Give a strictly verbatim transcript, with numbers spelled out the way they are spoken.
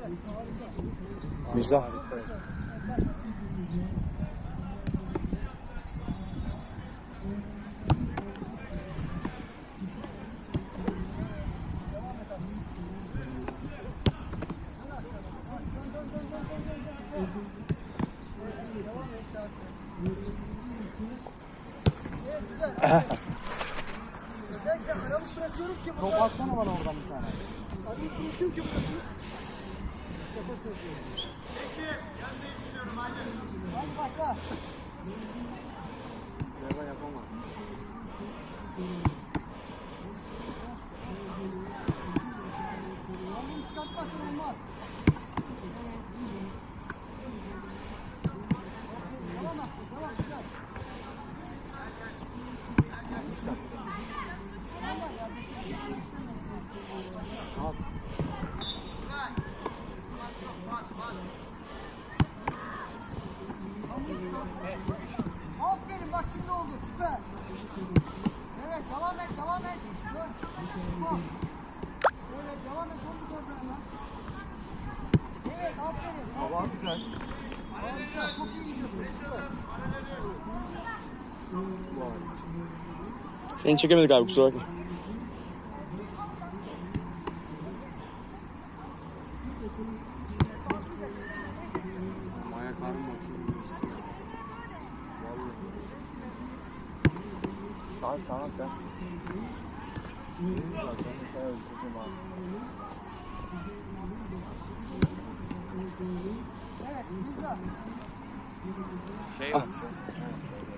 Müjdat. Top atsana bana oradan bir tane. Hadi bırakıyorum ki burası. Kafası yazıyor. Peki, ben de istiyorum hadi. Hadi başla. Yerden yapamam. Yalnız çıkartmasın olmaz. Devam aslında, devam güzel. Al. Aferin bak şimdi oldu süper. Evet devam et devam et. Dön. Evet devam et oldu oradan. Evet aferin. Hava güzel. Harika çok iyi gidiyorsun süper. Seni çekemedik abi, kusura bakma. Maya karnım açıyor. Vallahi. Tamam tamam sensin. Evet güzel. Şey var.